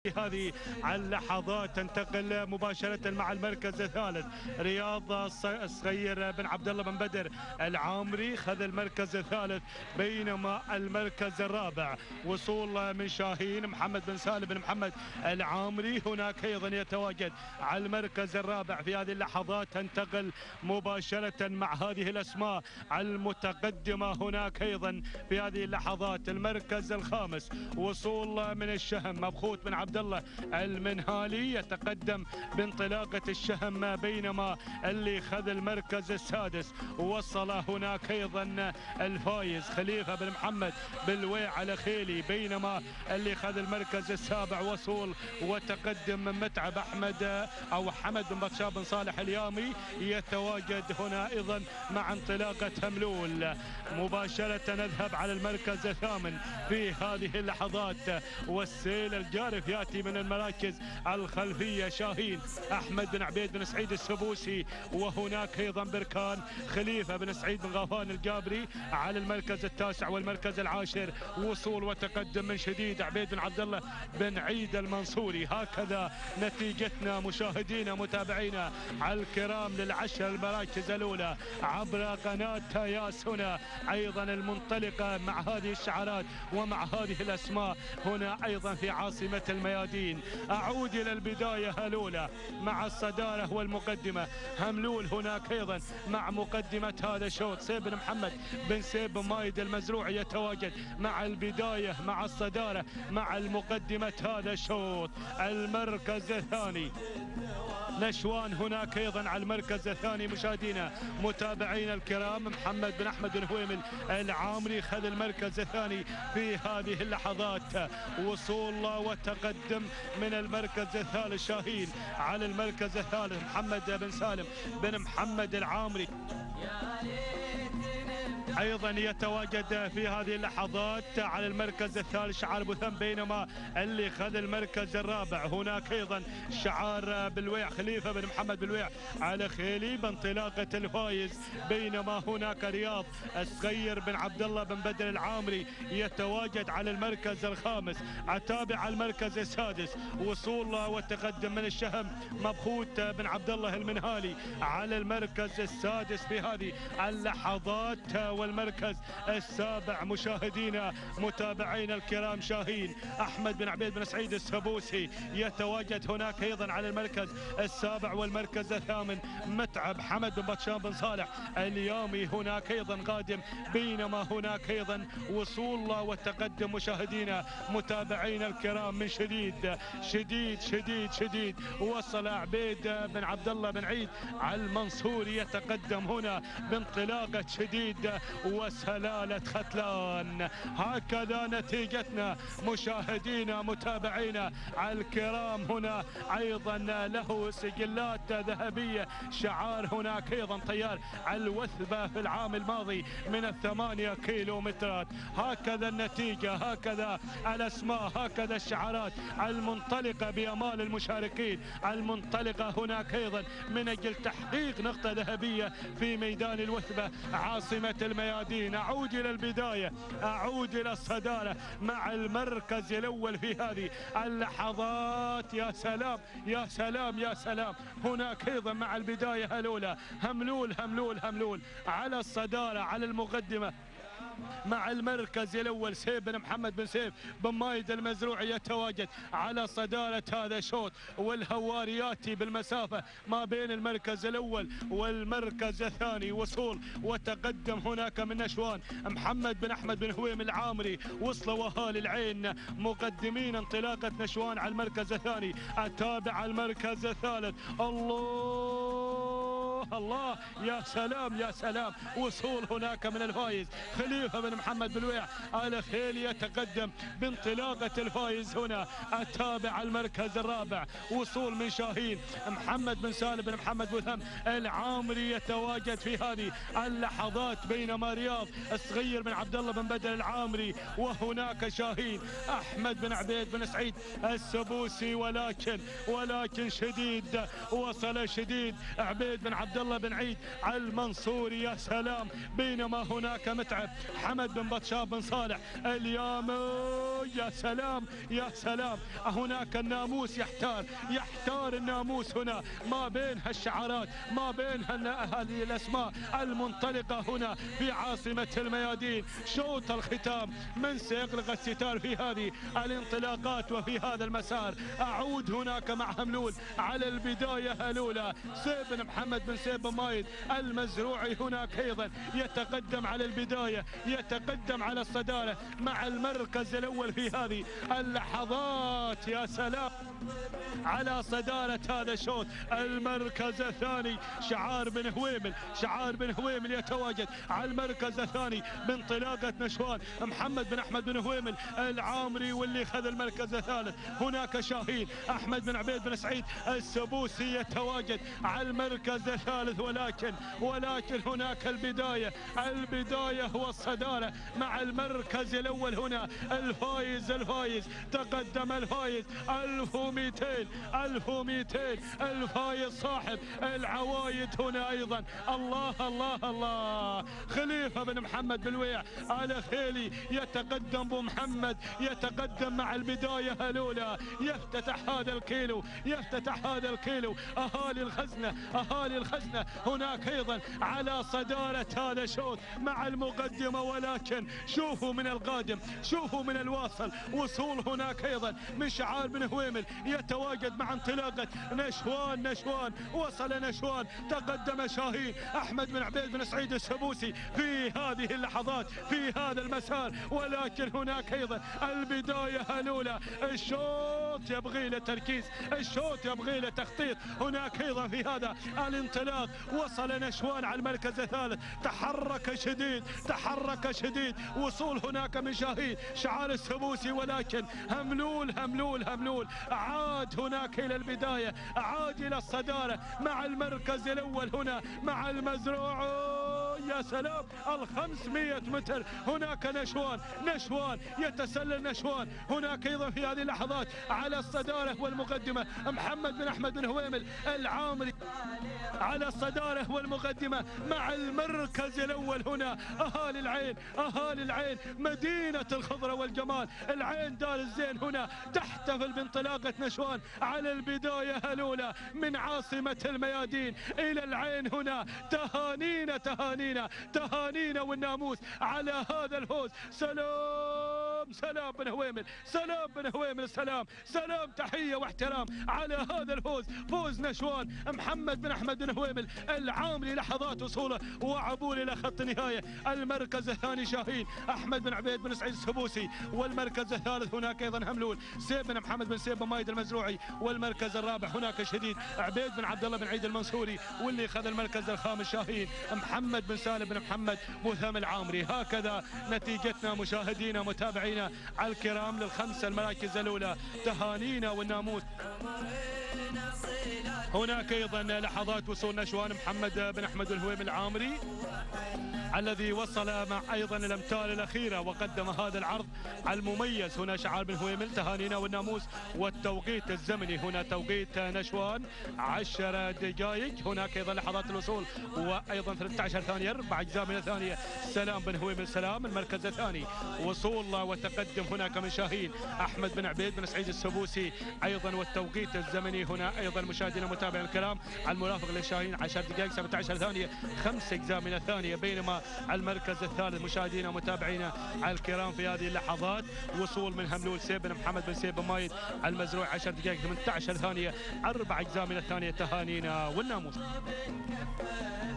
هذه اللحظات تنتقل مباشرة مع المركز الثالث. رياض الصغير بن عبد الله بن بدر العامري خذ المركز الثالث، بينما المركز الرابع وصول من شاهين محمد بن سالم بن محمد العامري هناك ايضا يتواجد على المركز الرابع. في هذه اللحظات تنتقل مباشرة مع هذه الاسماء المتقدمة. هناك ايضا في هذه اللحظات المركز الخامس وصول من الشهم مبخوت بن عبد الله المنهالي يتقدم بانطلاقة الشهم، بينما اللي خذ المركز السادس وصل هناك ايضا الفايز خليفة بن محمد بالويع الخيلي، بينما اللي خذ المركز السابع وصول وتقدم متعب احمد او حمد بن بطشاه بن صالح اليامي يتواجد هنا ايضا مع انطلاقة هملول. مباشرة نذهب على المركز الثامن في هذه اللحظات، والسيل الجارف ياتي من المراكز الخلفية. شاهين احمد بن عبيد بن سعيد السبوسي، وهناك ايضا بركان خليفة بن سعيد بن غفان الجابري على المركز التاسع والمركز العاشر. وصول وتقدم من شديد عبيد بن عبد الله بن عيد المنصوري. هكذا نتيجتنا مشاهدينا متابعينا الكرام للعشر المراكز الاولى عبر قناة ياس هنا ايضا المنطلقة مع هذه الشعارات ومع هذه الاسماء هنا ايضا في عاصمة الميادين. اعود الى البداية الاولى مع الصدارة والمقدمة. هملول هناك ايضا مع مقدمة هذا الشوط. سيف بن محمد بن سيف بن مايد المزروعي يتواجد مع البداية مع الصدارة مع المقدمة هذا الشوط. المركز الثاني نشوان هناك ايضا على المركز الثاني مشاهدينا متابعينا الكرام. محمد بن احمد بن هويمل العامري خذ المركز الثاني في هذه اللحظات. وصول وتقدم من المركز الثالث شاهين على المركز الثالث. محمد بن سالم بن محمد العامري ايضا يتواجد في هذه اللحظات على المركز الثالث شعار بوثم، بينما اللي خذ المركز الرابع هناك ايضا شعار بالويع خليفة بن محمد بالويع على خيلي بانطلاقة الفايز، بينما هناك رياض الصغير بن عبد الله بن بدر العامري يتواجد على المركز الخامس. اتابع المركز السادس وصول وتقدم من الشهم مبخوت بن عبد الله المنهالي على المركز السادس في هذه اللحظات. والمركز السابع مشاهدينا متابعينا الكرام شاهين احمد بن عبيد بن سعيد السبوسي يتواجد هناك ايضا على المركز السابع والمركز الثامن. متعب حمد بن بطشاه بن صالح اليامي هناك ايضا قادم، بينما هناك ايضا وصول والتقدم مشاهدينا متابعينا الكرام من شديد شديد شديد شديد. وصل عبيد بن عبد الله بن عيد المنصوري يتقدم هنا بانطلاقة شديد وسلالة ختلان. هكذا نتيجتنا مشاهدينا متابعينا الكرام. هنا ايضا له سجلات ذهبية، شعار هناك ايضا طيار الوثبة في العام الماضي من 8 كيلومترات. هكذا النتيجة، هكذا الاسماء، هكذا الشعارات المنطلقة بامال المشاركين، المنطلقة هناك ايضا من اجل تحقيق نقطة ذهبية في ميدان الوثبة عاصمة الميادين. اعود الى البداية، اعود الى الصدارة مع المركز الاول في هذه اللحظات. يا سلام يا سلام يا سلام. هناك ايضا مع البداية الاولى هملول هملول هملول على الصدارة على المقدمة مع المركز الاول. سيف بن محمد بن سيف بن مايد المزروعي يتواجد على صدارة هذا الشوط، والهوارياتي بالمسافة ما بين المركز الاول والمركز الثاني. وصول وتقدم هناك من نشوان محمد بن احمد بن هويم العامري. وصلوا واهالي العين مقدمين انطلاقة نشوان على المركز الثاني. اتابع المركز الثالث. الله يا سلام يا سلام. وصول هناك من الفايز خليفة بن محمد بالويع على خيل يتقدم بانطلاقة الفايز هنا. اتابع المركز الرابع. وصول من شاهين محمد بن سالم بن محمد بوثم العامري يتواجد في هذه اللحظات، بينما رياض الصغير بن عبد الله بن بدر العامري. وهناك شاهين احمد بن عبيد بن سعيد السبوسي، ولكن شديد وصل شديد عبيد بن عبد عبد الله بن عيد المنصوري. يا سلام، بينما هناك متعب حمد بن بطشاب بن صالح اليامي. يا سلام يا سلام، هناك الناموس يحتار الناموس هنا ما بين هالشعارات، ما بين هذه الاسماء المنطلقه هنا في عاصمه الميادين. شوط الختام، من سيغلق الستار في هذه الانطلاقات وفي هذا المسار؟ اعود هناك مع هملول على البدايه الاولى. سيب بن محمد بن سيب بن مايد المزروعي هناك ايضا يتقدم على البدايه، يتقدم على الصداره مع المركز الاول في هذه اللحظات. يا سلام على صدارة هذا الشوط. المركز الثاني شعار بن هويمل يتواجد على المركز الثاني بانطلاقة نشوان محمد بن أحمد بن هويمل العامري، واللي خذ المركز الثالث هناك شاهين أحمد بن عبيد بن سعيد السبوسي يتواجد على المركز الثالث. ولكن هناك البداية هو الصدارة مع المركز الأول هنا. الفايز تقدم الفايز 1200 الفايز صاحب العوايد هنا ايضا. الله خليفه بن محمد بالويع على خيلي يتقدم بمحمد، يتقدم مع البدايه الاولى. يفتتح هذا الكيلو اهالي الخزنه هناك ايضا على صداره هذا الشوط مع المقدمه. ولكن شوفوا من القادم، شوفوا من الواصل، وصول هناك ايضا من شعار بن هويمل يتواجد مع انطلاقه نشوان. وصل نشوان، تقدم شاهين احمد بن عبيد بن سعيد السبوسي في هذه اللحظات في هذا المسار. ولكن هناك ايضا البدايه الاولى. الشوط يبغي له تركيز، الشوط يبغي له تخطيط. هناك ايضا في هذا الانطلاق وصل نشوان على المركز الثالث، تحرك شديد. وصول هناك من شاهين شعار السبوسي. ولكن هملول عاد هناك الى البدايه، عاد الى الصداره مع المركز الاول هنا مع المزروع. يا سلام، 500 متر هناك نشوان يتسلل نشوان هناك ايضا في هذه اللحظات على الصداره والمقدمه. محمد بن احمد بن هويمل العامري على الصداره والمقدمه مع المركز الاول هنا. اهالي العين مدينه الخضره والجمال، العين دار الزين هنا تحتفل بانطلاقه نشوان على البدايه الاولى من عاصمه الميادين الى العين هنا. تهانينا والناموس على هذا الفوز. سلام بن هويمل، سلام تحيه واحترام على هذا الفوز، فوز نشوان محمد بن احمد بن هويمل العامري. لحظات وصوله وعبور الى خط النهايه. المركز الثاني شاهين احمد بن عبيد بن سعيد السبوسي، والمركز الثالث هناك ايضا هملول سيب بن محمد بن سيب بن مايد المزروعي، والمركز الرابع هناك شديد عبيد بن عبد الله بن عيد المنصوري، واللي خذ المركز الخامس شاهين محمد بن سالم بن محمد مثام العامري. هكذا نتيجتنا مشاهدينا متابعينا الكرام للخمسه المراكز الاولى. تهانينا والناموس. هناك ايضا لحظات وصول نشوان محمد بن احمد الهويمل العامري الذي وصل مع ايضا الامتار الاخيره وقدم هذا العرض المميز. هنا شعار بن هويمل تهانينا والناموس، والتوقيت الزمني هنا توقيت نشوان 10 دقائق. هناك ايضا لحظات الوصول وايضا 13 ثانيه 4 اجزاء من الثانيه. سلام بن هويمل المركز الثاني. وصول وتقدم هناك من شاهين احمد بن عبيد بن سعيد السبوسي ايضا، والتوقيت الزمني هنا ايضا مشاهدينا متابعين الكرام المرافق للشاهين 10 دقائق 17 ثانيه 5 اجزاء من الثانيه. بينما المركز الثالث مشاهدينا متابعينا الكرام في هذه اللحظات وصول من هملول سيب بن محمد بن سيب بن مايد المزروع 10 دقائق 18 ثانيه 4 اجزاء من الثانيه. تهانينا والناموس.